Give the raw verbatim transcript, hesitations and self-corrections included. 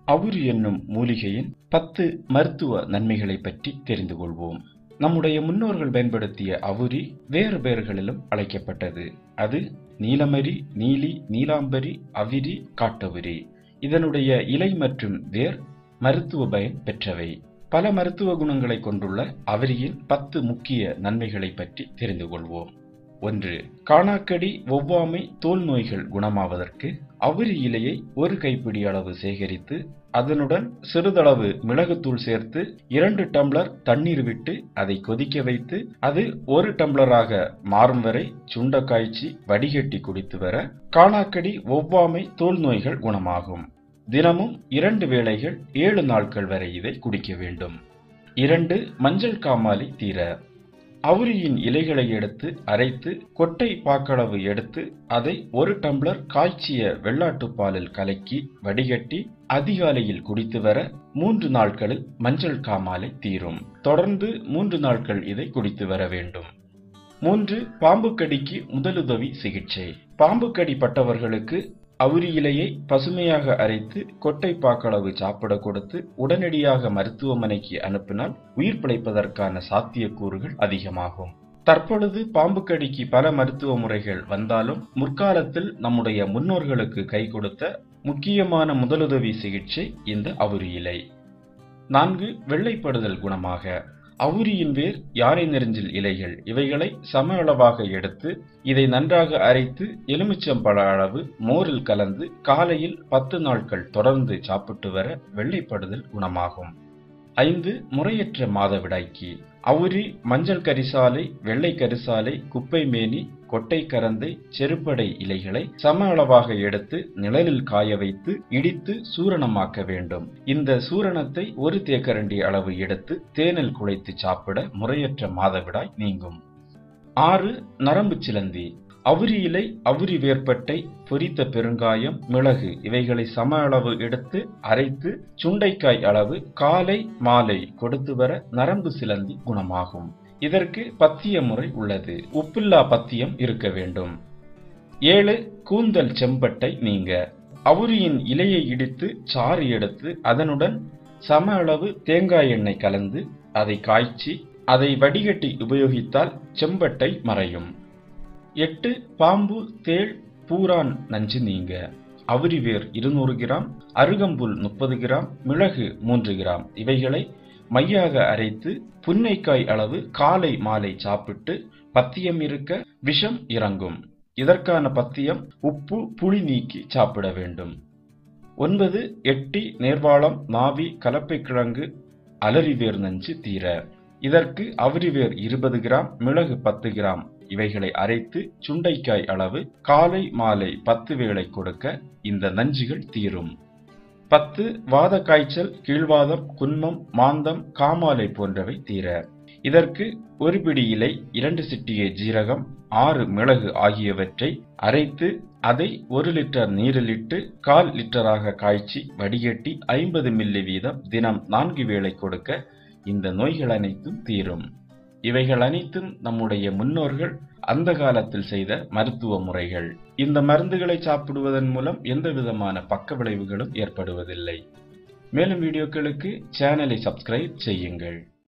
அவுரி என்னும் மூலிகையின் பத்து மருத்துவ நன்மைகளை பற்றி தெரிந்து கொள்வோம். நம்முடைய முன்னோர்கள் பயன்படுத்திய அவுரி வேறு பெயர்களிலும் அழைக்கப்பட்டது. அது நீலமரி, நீலி, நீலாம்பரி, அவிரி, காட்டவுரி. இதனுடைய இலை மற்றும் வேர் மருத்துவ பயன் பெற்றவை. பல மருத்துவ குணங்களை கொண்டுள்ள அவிரியின் பத்து முக்கிய நன்மைகளை பற்றி தெரிந்து கொள்வோம். ஒன்று. காணாக்கடி, ஒவ்வாமை, தோல் நோய்கள் குணமாவதற்கு அவுரி இலையை ஒரு கைப்பிடி அளவு சேகரித்து அதனுடன் சிறிதளவு மிளகுத்தூள் சேர்த்து இரண்டு டம்ளர் தண்ணீர் விட்டு அதை கொதிக்க வைத்து அது ஒரு டம்ளராக மாறும் வரை சுண்ட காய்ச்சி வடிகட்டி குடித்து வர காணாக்கடி, ஒவ்வாமை, தோல் நோய்கள் குணமாகும். தினமும் இரண்டு வேளைகள் ஏழு நாட்கள் வரை இதை குடிக்க வேண்டும். இரண்டு. மஞ்சள் காமாலை தீர அவுரியின் இலைகளை எடுத்து அரைத்து கொட்டை பாக்களவு எடுத்து அதை ஒரு டம்ளர் காய்ச்சிய வெள்ளாட்டு பாலில் கலக்கி வடிகட்டி அதிகாலையில் குடித்து வர மூன்று நாட்களில் மஞ்சள் காமாலை தீரும். தொடர்ந்து மூன்று நாட்கள் இதை குடித்து வர வேண்டும். மூன்று. பாம்பு கடிக்கு முதலுதவி சிகிச்சை. பாம்பு கடி பட்டவர்களுக்கு அவுரி இலையை பசுமையாக அரைத்து கொட்டை பாக்களவு சாப்பிட கொடுத்து உடனடியாக மருத்துவமனைக்கு அனுப்பினால் உயிர் பிழைப்பதற்கான சாத்தியக்கூறுகள் அதிகமாகும். தற்பொழுது பாம்பு கடிக்கு பல மருத்துவ முறைகள் வந்தாலும் முற்காலத்தில் நம்முடைய முன்னோர்களுக்கு கை கொடுத்த முக்கியமான முதலுதவி சிகிச்சை இந்த அவுரி இலை. நான்கு. வெள்ளைப்படுதல் குணமாக அவுரியின் வேர், யானை நெரிஞ்சில் இலைகள் இவைகளை சம அளவாக எடுத்து இதை நன்றாக அரைத்து எலுமிச்சம்பழ அளவு மோரில் கலந்து காலையில் பத்து நாட்கள் தொடர்ந்து சாப்பிட்டு வர வெள்ளைப்படுதல் குணமாகும். ஐந்து. முறையற்ற மாதவிடாய்க்கு அவுரி, மஞ்சள் கரிசாலை, வெள்ளை கரிசாலை, குப்பை மேனி, கொட்டை கரந்தை, செருப்படை இலைகளை சம அளவாக எடுத்து நிழலில் காய வைத்து இடித்து சூரணமாக்க வேண்டும். இந்த சூரணத்தை ஒரு தேக்கரண்டி அளவு எடுத்து தேனில் குழைத்து சாப்பிட முறையற்ற மாதவிடாய் நீங்கும். ஆறு. நரம்பு சிலந்தி அவுரி இலை, அவுரி வேர்பட்டை, பொரித்த பெருங்காயம், மிளகு இவைகளை சம அளவு எடுத்து அரைத்து சுண்டைக்காய் அளவு காலை மாலை கொடுத்து வர நரம்பு சிலந்தி குணமாகும். இதற்கு பத்திய முறை உள்ளது. உப்பில்லா பத்தியம் இருக்க வேண்டும். ஏழு. கூந்தல் செம்பட்டை நீங்க அவுரியின் இலையை இடித்து சாறு எடுத்து அதனுடன் சம அளவு தேங்காய் எண்ணெய் கலந்து அதை காய்ச்சி அதை வடிகட்டி உபயோகித்தால் செம்பட்டை மறையும். எட்டு. பாம்பு, தேள், பூரான் நஞ்சு நீங்க அவுரி வேர் இருநூறு கிராம், அருகம்புல் முப்பது கிராம், மிளகு மூன்று கிராம் இவைகளை மையாக அரைத்து புன்னைக்காய் அளவு காலை மாலை சாப்பிட்டு பத்தியம் இருக்க விஷம் இறங்கும். இதற்கான பத்தியம் உப்பு, புளி நீக்கி சாப்பிட வேண்டும். ஒன்பது. எட்டி, நேர்வாளம், நாவி, கலப்பை கிழங்கு, அலரிவேர் நஞ்சு தீர இதற்கு அவுரி வேர் இருபது கிராம், மிளகு பத்து கிராம் இவைகளை அரைத்து சுண்டைக்காய் அளவு காலை மாலை பத்து வேளை கொடுக்க இந்த நஞ்சுகள் தீரும். பத்து. வாத காய்ச்சல், கீழ்வாதம், குன்மம், மாந்தம், காமாலை போன்றவை தீர இதற்கு ஒரு பிடி இலை, இரண்டு சிட்டிகை ஜீரகம், ஆறு மிளகு ஆகியவற்றை அரைத்து அதை ஒரு லிட்டர் நீரிலிட்டு கால் லிட்டராக காய்ச்சி வடிகட்டி ஐம்பது மில்லி வீதம் தினம் நான்கு வேளை கொடுக்க இந்த நோய்கள் அனைத்தும் தீரும். இவைகள் அனைத்தும் நம்முடைய முன்னோர்கள் அந்த காலத்தில் செய்த மருத்துவ முறைகள். இந்த மருந்துகளை சாப்பிடுவதன் மூலம் எந்த விதமான பக்க விளைவுகளும் ஏற்படுவதில்லை. மேலும் வீடியோக்களுக்கு சேனலை சப்ஸ்கிரைப் செய்யுங்கள்.